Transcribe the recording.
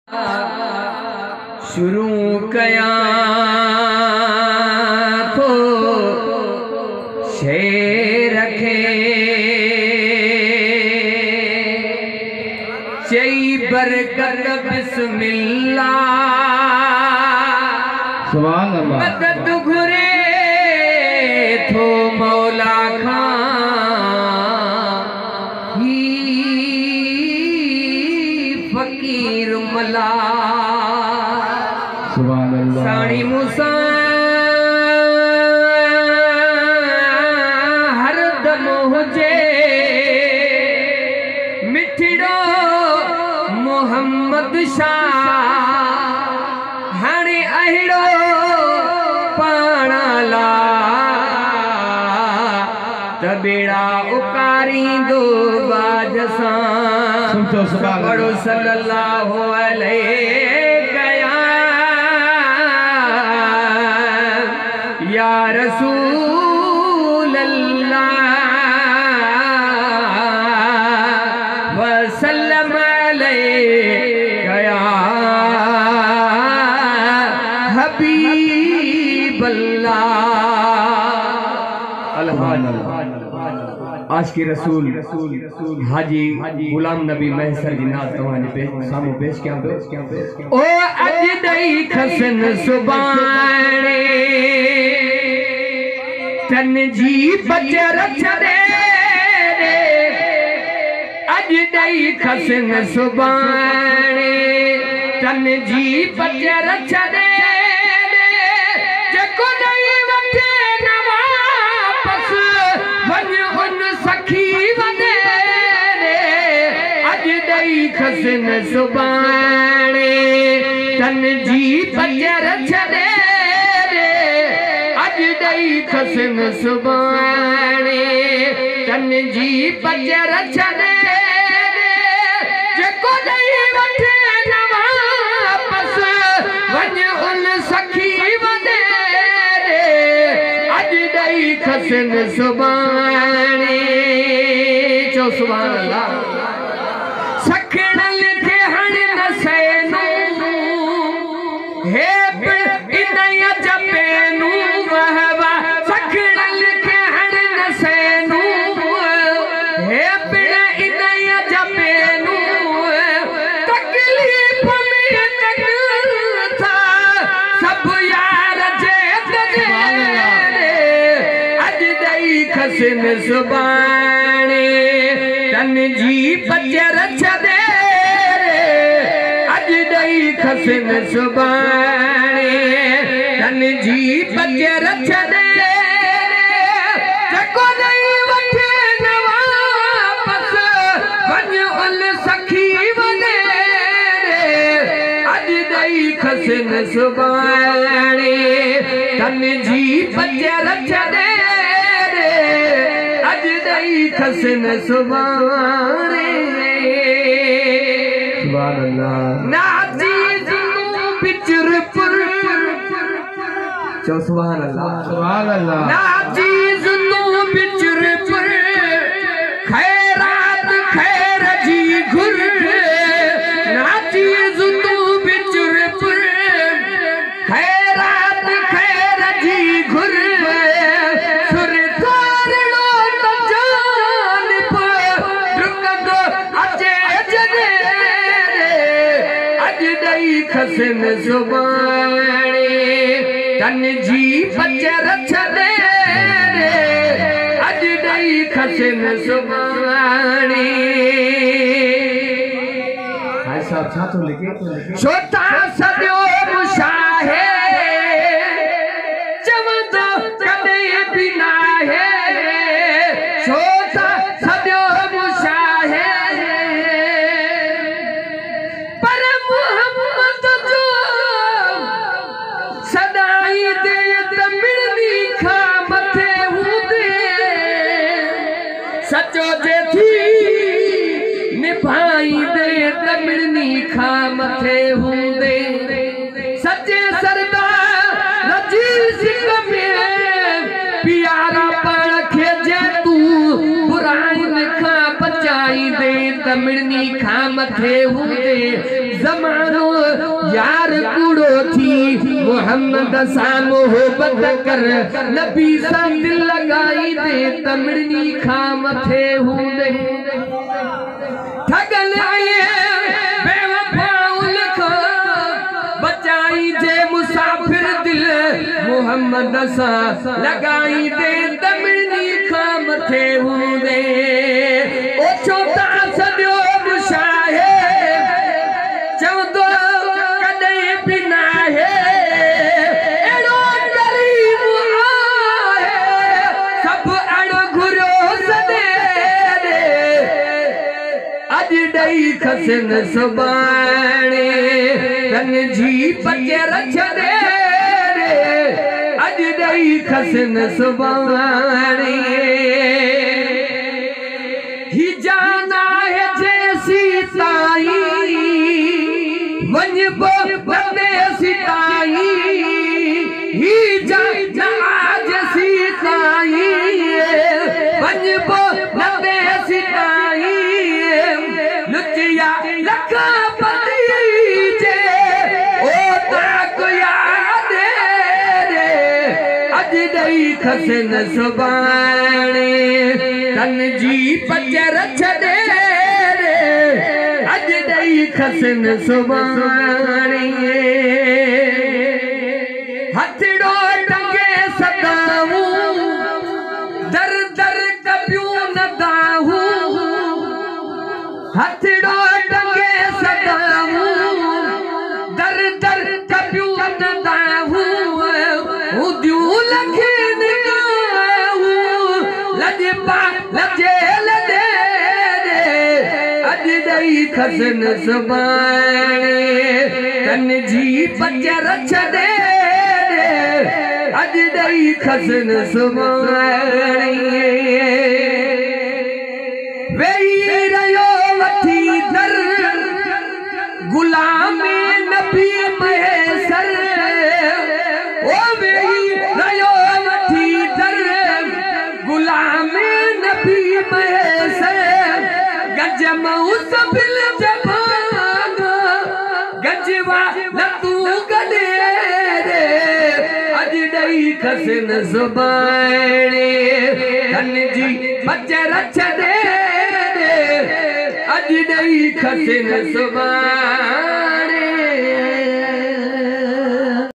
शुरू कया तो शेर रखे चई बरकत बिस्मिल्लाह सुभान अल्लाह मदद घुरे थो मौला खां ही फकीर मला सुभान अल्लाह साणी मूसा हर दम हुजे मिठड़ो मोहम्मद शाह हाणे अहिड़ो पाण ला त बेड़ा उकारींदो बाज सां पढ़ो सल्लल्लाहु अलैहि या रसूल अल्लाह वसल्लम अलैका या हबीब अल्लाह। आज के रसूल हाजी गुलाम नबी महसर जी नाल तव्हांजे साम्हूं पेश कयां थो। ओ अज दई खसन सुबाणे तन जी बचर छड़े अज दई खसन सुबाणे तन जी बचर छड़े जेको दई वठे न वापस वञ उन सखी वने अज दई खसन सुबाणे तन जी बचर छड़े दई खसन सुबाणे तन जी बचर छड़े जेको दई वठे न वापस वञ उन सखी वने अज दई खसन सुबाणे चो सुभान अल्लाह। सखण लिखे हण न सैनू हे इनया जपेनू खसन सुबाणे तन जी बचर छड़े अज दई खसन सुबाणे तन जी बचर छड़े जेको दई वठे न वापस वञ उन सखी वने अज दई खसन सुबाणे तन जी बचर छड़े खसन सुबाणे सुभान अल्लाह नाजीज बिचर पुर चो सुभान अल्लाह नाजीज बिचर पुर खैरात खैर जी घुर नाजीज बिचर पुर खैरात खैर जी घुर खसन सुबाणे तन जी बचर छड़े अज दई खसन सुबाणे भाई साहब छा तो लिखे छोटा सदियो मुशाहे चवंदो कदे भी ना है छोटा सदियो मुशाहे सचो जे थी निभाई दे तमिड़नी खा मथे हूंदे सचे सरदार रजी सिंह में प्यारा पण खे जे तू बुराई खा बचाई दे तमिड़नी खा मथे हूंदे ज़मानो यार कूड़ो थी मोहम्मद सा मोहब्बत कर नबी सा दिल लगाई दे तमड़नी खाम थे हूंदे ठगल आए बेवफाउल को बचाई जे मुसाफिर दिल मोहम्मद सा लगाई दे तमड़नी खाम थे हूंदे ओ छोटा सदियो शाहे चवंदो कदे बिना है एड़ो गरीब आहे सब अड़ो घुरो सदे अज दई खसन सुबाणे कन जी पचे रछ दे अज दई खसन सुबाणे ही जाना है जैसी ताई वंजबो नबे सिताई ही जाना जैसी ताई वंजबो नबे सिताई लुचिया लखा पति जे ओ ताक याद रे अज दई खसन सुबाणे तन जी पचर छदे अज दई खसन सुबाणी हथड़ो टंगे सदाऊं दर दर कपियूं न दाहूं हथड़ो टंगे सदाऊं दर दर कपियूं न दाहूं उदियूं लखी खसन सुबाणे तन जी पचर छदे अज दई खसन सुबाणे वेही रहियो वठी दर गुलाम नबी मैसर ओ वेही रहियो वठी दर गुलाम नबी मैसर गजमउस बिल गजवा लतू गडे अज दई खसन सुबाणे तन जी पचर छदे अज दई खसन सुबाणे